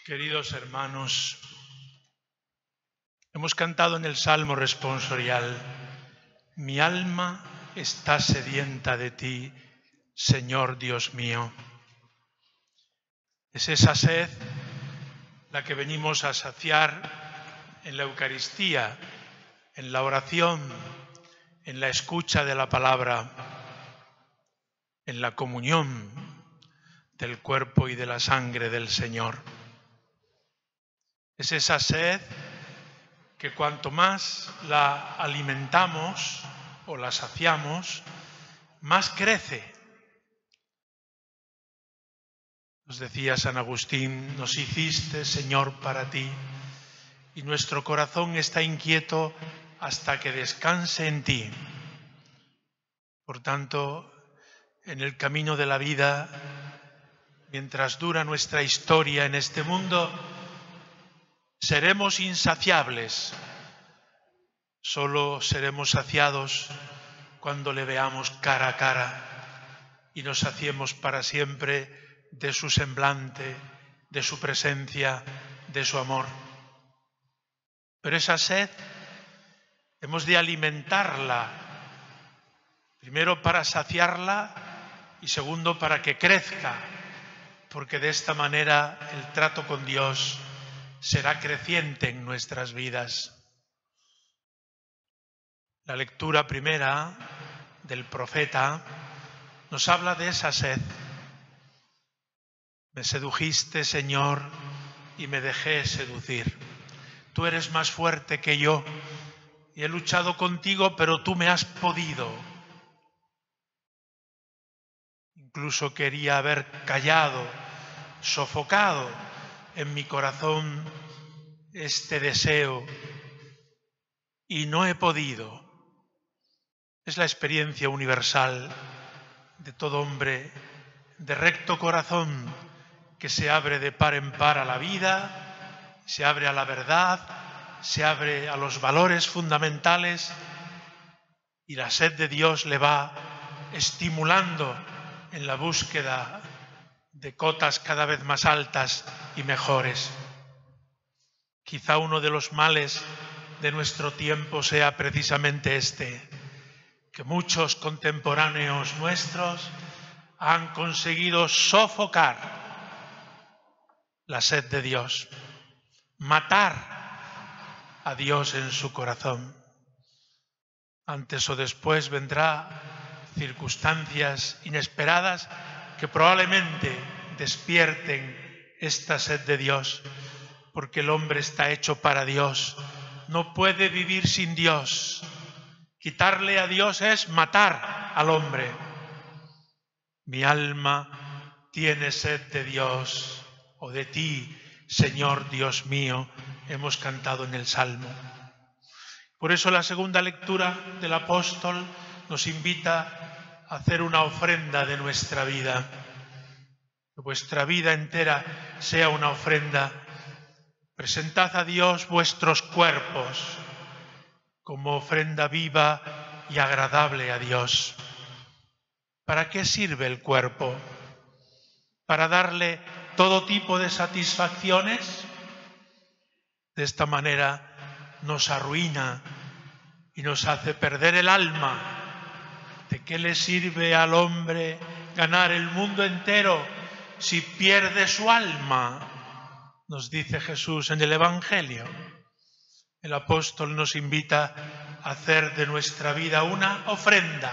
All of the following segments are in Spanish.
Queridos hermanos, hemos cantado en el Salmo responsorial: mi alma está sedienta de ti, Señor Dios mío. Es esa sed la que venimos a saciar en la Eucaristía, en la oración, en la escucha de la palabra, en la comunión del cuerpo y de la sangre del Señor. Es esa sed que cuanto más la alimentamos o la saciamos, más crece. Nos decía San Agustín: nos hiciste, Señor, para ti, y nuestro corazón está inquieto hasta que descanse en ti. Por tanto, en el camino de la vida, mientras dura nuestra historia en este mundo, seremos insaciables. Solo seremos saciados cuando le veamos cara a cara y nos saciemos para siempre de su semblante, de su presencia, de su amor. Pero esa sed hemos de alimentarla, primero para saciarla y segundo para que crezca, porque de esta manera el trato con Dios será creciente en nuestras vidas. La lectura primera del profeta nos habla de esa sed. Me sedujiste, Señor, y me dejé seducir. Tú eres más fuerte que yo y he luchado contigo, pero tú me has podido. Incluso quería haber callado, sofocado en mi corazón este deseo y no he podido. Es la experiencia universal de todo hombre de recto corazón que se abre de par en par a la vida, se abre a la verdad, se abre a los valores fundamentales y la sed de Dios le va estimulando en la búsqueda de cotas cada vez más altas y mejores. Quizá uno de los males de nuestro tiempo sea precisamente este, que muchos contemporáneos nuestros han conseguido sofocar la sed de Dios, matar a Dios en su corazón. Antes o después vendrá circunstancias inesperadas que probablemente despierten esta sed de Dios, porque el hombre está hecho para Dios, no puede vivir sin Dios. Quitarle a Dios es matar al hombre. Mi alma tiene sed de Dios, o de ti, Señor Dios mío, hemos cantado en el Salmo. Por eso la segunda lectura del apóstol nos invita a hacer una ofrenda de nuestra vida. Que vuestra vida entera sea una ofrenda. Presentad a Dios vuestros cuerpos como ofrenda viva y agradable a Dios. ¿Para qué sirve el cuerpo? ¿Para darle todo tipo de satisfacciones? De esta manera nos arruina y nos hace perder el alma. ¿De qué le sirve al hombre ganar el mundo entero si pierde su alma? Nos dice Jesús en el Evangelio. El apóstol nos invita a hacer de nuestra vida una ofrenda.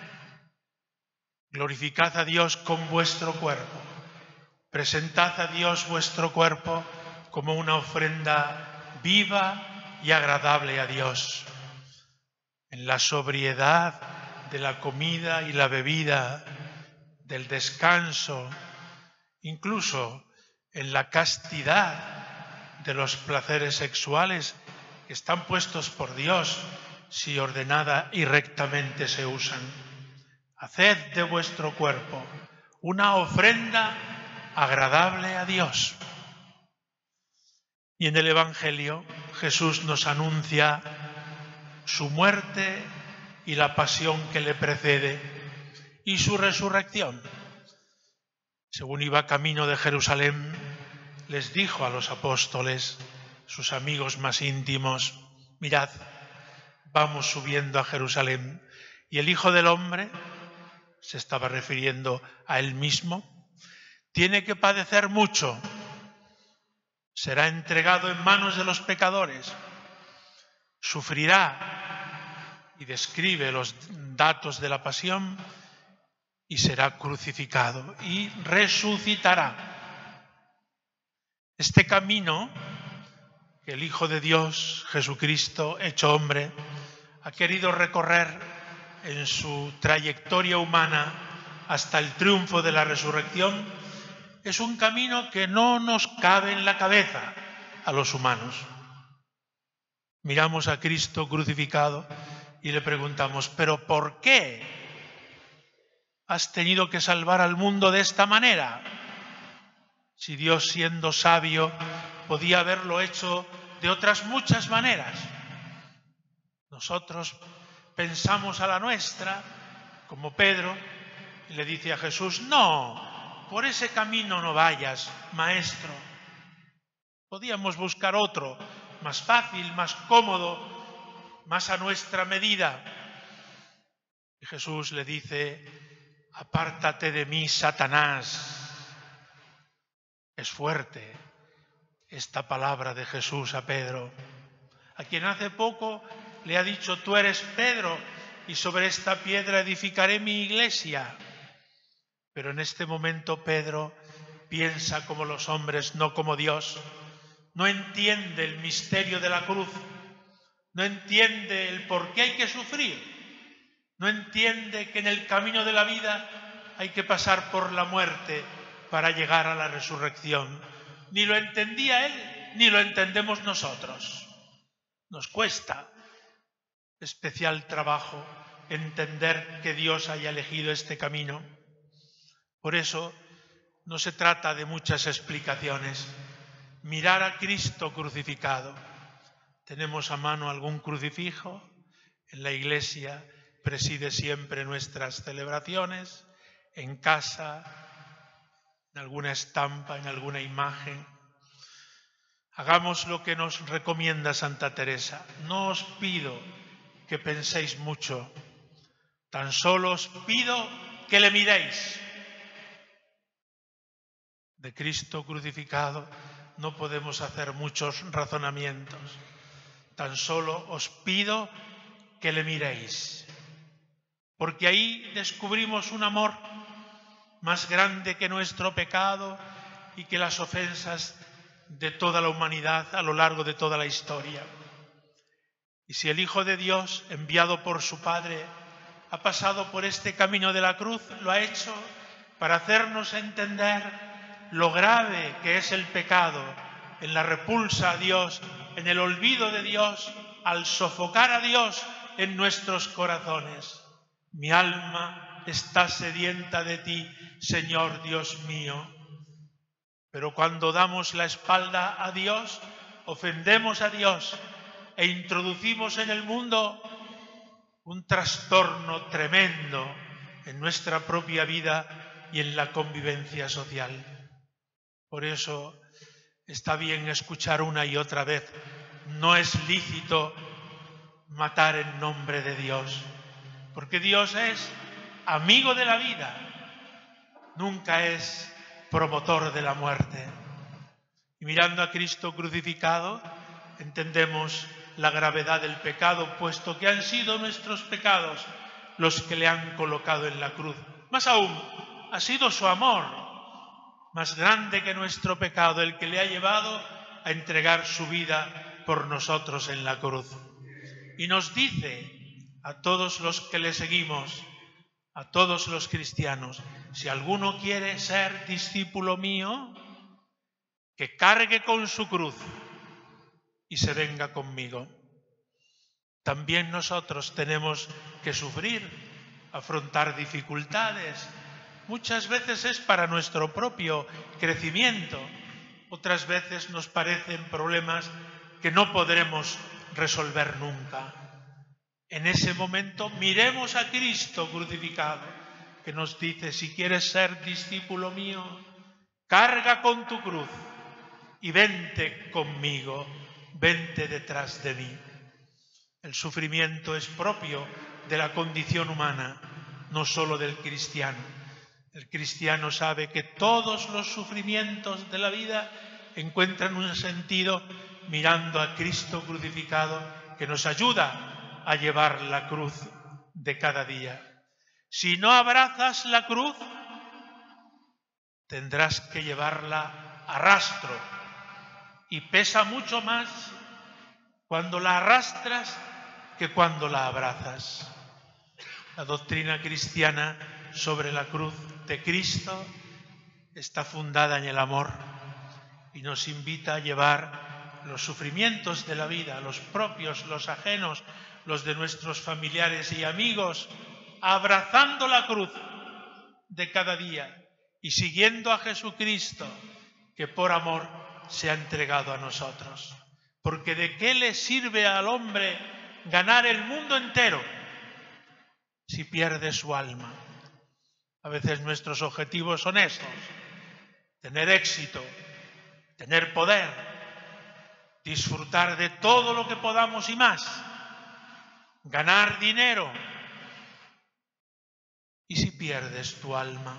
Glorificad a Dios con vuestro cuerpo. Presentad a Dios vuestro cuerpo como una ofrenda viva y agradable a Dios. En la sobriedad de la comida y la bebida, del descanso, incluso en la castidad de los placeres sexuales que están puestos por Dios si ordenada y rectamente se usan. Haced de vuestro cuerpo una ofrenda agradable a Dios. Y en el Evangelio Jesús nos anuncia su muerte y la pasión que le precede y su resurrección. Según iba camino de Jerusalén, les dijo a los apóstoles, sus amigos más íntimos: mirad, vamos subiendo a Jerusalén, y el Hijo del Hombre, se estaba refiriendo a él mismo, tiene que padecer mucho, será entregado en manos de los pecadores, sufrirá, y describe los datos de la pasión, y será crucificado y resucitará. Este camino que el Hijo de Dios, Jesucristo, hecho hombre, ha querido recorrer en su trayectoria humana hasta el triunfo de la resurrección, es un camino que no nos cabe en la cabeza a los humanos. Miramos a Cristo crucificado y le preguntamos: ¿pero por qué has tenido que salvar al mundo de esta manera? Si Dios, siendo sabio, podía haberlo hecho de otras muchas maneras. Nosotros pensamos a la nuestra, como Pedro, y le dice a Jesús: no, por ese camino no vayas, maestro. Podíamos buscar otro, más fácil, más cómodo, más a nuestra medida. Y Jesús le dice: apártate de mí, Satanás. Es fuerte esta palabra de Jesús a Pedro, a quien hace poco le ha dicho: tú eres Pedro, y sobre esta piedra edificaré mi iglesia. Pero en este momento Pedro piensa como los hombres, no como Dios. No entiende el misterio de la cruz, no entiende el por qué hay que sufrir, no entiende que en el camino de la vida hay que pasar por la muerte para llegar a la resurrección. Ni lo entendía él, ni lo entendemos nosotros. Nos cuesta especial trabajo entender que Dios haya elegido este camino. Por eso no se trata de muchas explicaciones. Mirar a Cristo crucificado. Tenemos a mano algún crucifijo. En la iglesia preside siempre nuestras celebraciones, en casa, en alguna estampa, en alguna imagen. Hagamos lo que nos recomienda Santa Teresa. No os pido que penséis mucho, tan solo os pido que le miréis. De Cristo crucificado no podemos hacer muchos razonamientos. Tan solo os pido que le miréis, porque ahí descubrimos un amor más grande que nuestro pecado y que las ofensas de toda la humanidad a lo largo de toda la historia. Y si el Hijo de Dios, enviado por su Padre, ha pasado por este camino de la cruz, lo ha hecho para hacernos entender lo grave que es el pecado, en la repulsa a Dios, en el olvido de Dios, al sofocar a Dios en nuestros corazones. Mi alma está sedienta de ti, Señor Dios mío. Pero cuando damos la espalda a Dios, ofendemos a Dios e introducimos en el mundo un trastorno tremendo en nuestra propia vida y en la convivencia social. Por eso está bien escuchar una y otra vez: no es lícito matar en nombre de Dios, porque Dios es amigo de la vida, nunca es promotor de la muerte. Y mirando a Cristo crucificado, entendemos la gravedad del pecado, puesto que han sido nuestros pecados los que le han colocado en la cruz. Más aún, ha sido su amor más grande que nuestro pecado, el que le ha llevado a entregar su vida por nosotros en la cruz. Y nos dice a todos los que le seguimos, a todos los cristianos: si alguno quiere ser discípulo mío, que cargue con su cruz y se venga conmigo. También nosotros tenemos que sufrir, afrontar dificultades. Muchas veces es para nuestro propio crecimiento, otras veces nos parecen problemas que no podremos resolver nunca. En ese momento miremos a Cristo crucificado, que nos dice: si quieres ser discípulo mío, carga con tu cruz y vente conmigo, vente detrás de mí. El sufrimiento es propio de la condición humana, no solo del cristiano. El cristiano sabe que todos los sufrimientos de la vida encuentran un sentido mirando a Cristo crucificado, que nos ayuda a llevar la cruz de cada día. Si no abrazas la cruz, tendrás que llevarla a rastro, y pesa mucho más cuando la arrastras que cuando la abrazas. La doctrina cristiana sobre la cruz de Cristo está fundada en el amor y nos invita a llevar los sufrimientos de la vida, los propios, los ajenos, los de nuestros familiares y amigos, abrazando la cruz de cada día y siguiendo a Jesucristo, que por amor se ha entregado a nosotros. Porque ¿de qué le sirve al hombre ganar el mundo entero si pierde su alma? A veces nuestros objetivos son estos: tener éxito, tener poder, disfrutar de todo lo que podamos y más, ganar dinero. ¿Y si pierdes tu alma?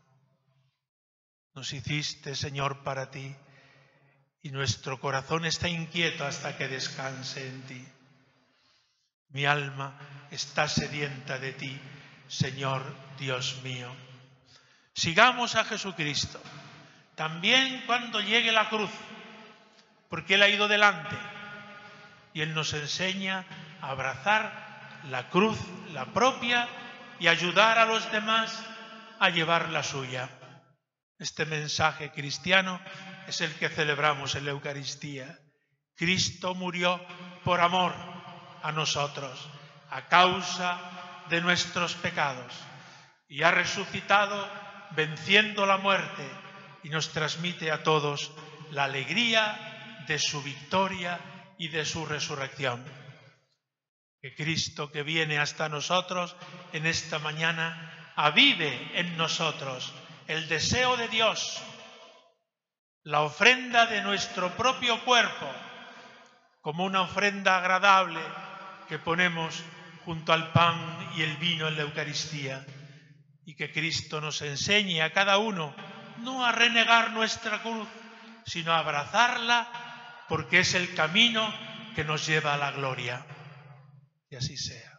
Nos hiciste, Señor, para ti, y nuestro corazón está inquieto hasta que descanse en ti. Mi alma está sedienta de ti, Señor Dios mío. Sigamos a Jesucristo, también cuando llegue la cruz, porque Él ha ido delante y Él nos enseña a abrazar la cruz, la propia, y ayudar a los demás a llevar la suya. Este mensaje cristiano es el que celebramos en la Eucaristía. Cristo murió por amor a nosotros, a causa de nuestros pecados, y ha resucitado venciendo la muerte, y nos transmite a todos la alegría de su victoria y de su resurrección. Que Cristo, que viene hasta nosotros en esta mañana, avive en nosotros el deseo de Dios, la ofrenda de nuestro propio cuerpo, como una ofrenda agradable que ponemos junto al pan y el vino en la Eucaristía, y que Cristo nos enseñe a cada uno no a renegar nuestra cruz, sino a abrazarla, porque es el camino que nos lleva a la gloria. Y así sea.